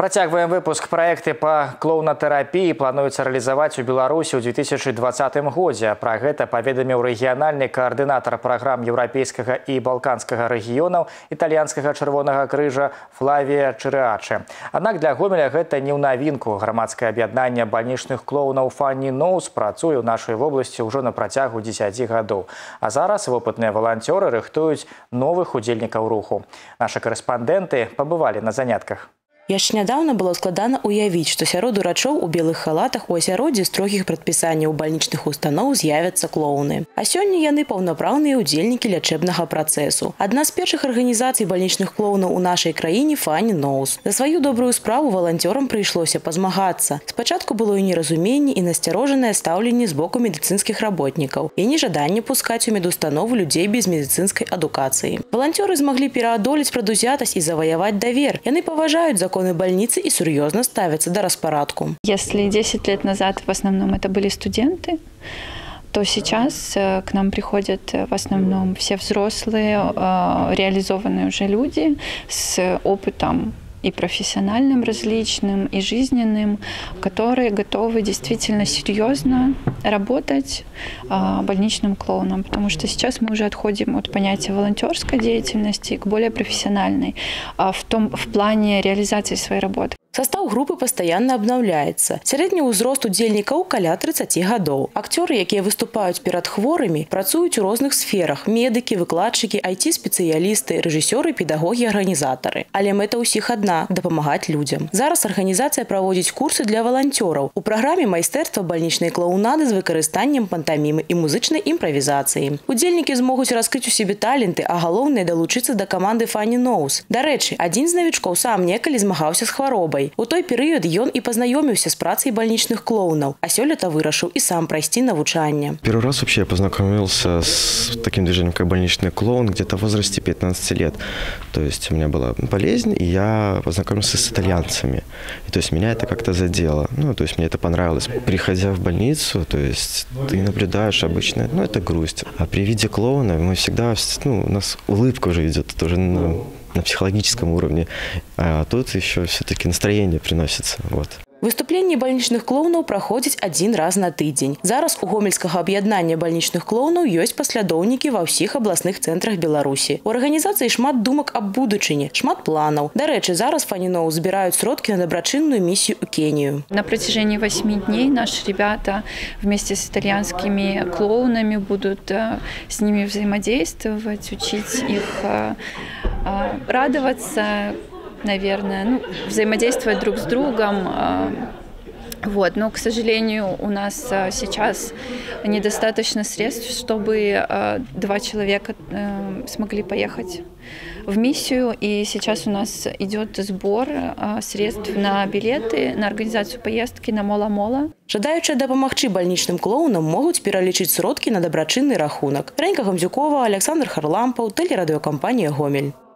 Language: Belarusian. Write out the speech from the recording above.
Працягваем выпуск. Проекты по клоунатэрапіі плануецца рэалізаваць у Беларусі ў 2020 годзе. Пра гэта паведаміў рэгіянальны каардынатар праграм еўрапейскага і балканскага рэгіёнаў італьянскага чырвонага крыжа Флавія Чырэачы. Аднак для Гомеля гэта не ў навінку. Грамадскае аб'яднанне бальнічных клоунаў Funny Nose працуе ў нашай вобласці ўжо на працягу 10 гадоў. А зараз вопытныя валанцёры рыхтуюць новых удзельнікаў руху. Нашы карэспандэнты пабывалі на занятках. Яшчэ нядаўна было складана уявіць, што сярод урачоў у белых халатах у асяроддзі строгіх прадпісанняў бальнічных устаноў з'явяцца клоуны. А сёння яны паўнапраўныя ўдзельнікі лячэбнага працэсу. Адна з першых арганізацый бальнічных клоунаў у нашай краіне Funny Nose. За сваю добрую справу валанцёрам прыйшлося пазмагацца. Спачатку было і неразуменне, і насцярожанае стаўленне з боку медыцынскіх работнікаў, і нежаданне пускаць у медустанову людзей без медыцынскай адукацыі. Валанцёры змаглі пераадолець прадузятасць і заваяваць давер. Яны паважаюць законы больницы и серьезно ставятся до распорядку. Если 10 лет назад в основном это были студенты, то сейчас к нам приходят в основном все взрослые, реализованные уже люди с опытом и профессиональным различным, и жизненным, которые готовы действительно серьезно работать больничным клоуном. Потому что сейчас мы уже отходим от понятия волонтерской деятельности к более профессиональной в плане реализации своей работы. Состав группы постоянно обновляется. Средний ўзрост удзельнікаў каля 30 гадоў. Акцёры, якія выступаюць перад хворымі, працуюць у розных сферах: медыкі, выкладчыкі, IT-спецыялісты, рэжысёры, педагогі, арганізатары. Але мэта ўсіх адна – дапамагаць людзям. Зараз арганізацыя праводзіць курсы для валанцёраў. У праграме майстэрства бальнічнай клоунады з выкарыстаннем пантамімы і музычнай імправізацыі. Удзельнікі змогуць раскрыць у сябе таленты, а галоўнае – далучыцца да каманды Funny Nose. Дарэчы, адзін з навічкоў сам некалі змагаўся з хваробай. У той перыяд ён і пазнаёміўся з працай бальнічных клоунаў, а сёлета вырашыў і сам прайсці навучанне. Первый раз вообще я познакомился с таким движением, как больничный клоун, где-то в возрасте 15 лет. То есть у меня была болезнь, и я познакомился с итальянцами. И, то есть меня это как-то задело. Ну, то есть мне это понравилось. Приходя в больницу, то есть ты наблюдаешь обычно, ну, это грусть. А при виде клоуна мы всегда, ну, у нас улыбка уже идет тоже на психологическом уровне, а тут еще все-таки настроение приносится. Вот. Выступленні бальнічных клоунаў праходзяць адзін раз на тыдзень. Зараз у гомельскага аб'яднання бальнічных клоунаў ёсць паслядоўнікі ва ўсіх абласных цэнтрах Беларусі. У арганізацыі шмат думак аб будучыні, шмат планаў. Дарэчы, зараз Funny Nose збіраюць сродкі на дабрачынную миссию у Кению. На протяжении 8 дней наши ребята вместе с итальянскими клоунами будут с ними взаимодействовать, учить их радоваться, наверное, ну, взаимодействовать друг с другом. Вот. Но, к сожалению, у нас сейчас недостаточно средств, чтобы 2 человека смогли поехать в миссию. И сейчас у нас идет сбор средств на билеты, на организацию поездки, на мола-мола. Жадаючыя дапамагчы бальнічным клоунам могуць пералічыць сродкі на дабрачынны рахунак. Рэнька Гамзюкова, Александр Харлампаў, тэлерадыёкампанія «Гомель».